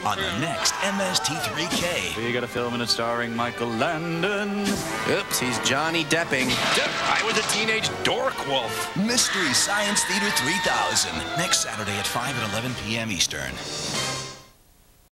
on the next MST3K. We got a film in it starring Michael Landon. Oops, he's Johnny Depping. I was a teenage dork wolf. Mystery Science Theater 3000, next Saturday at 5 and 11 p.m. Eastern.